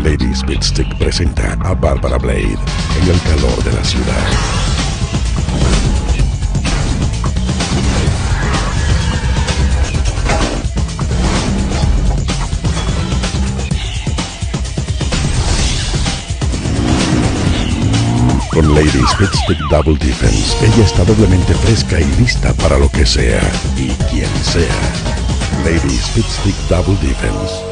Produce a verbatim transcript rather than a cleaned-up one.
Lady Speedstick presenta a Barbara Blade en el calor de la ciudad. Con Lady Speedstick Double Defense, ella está doblemente fresca y lista para lo que sea y quien sea. Lady Speedstick Double Defense.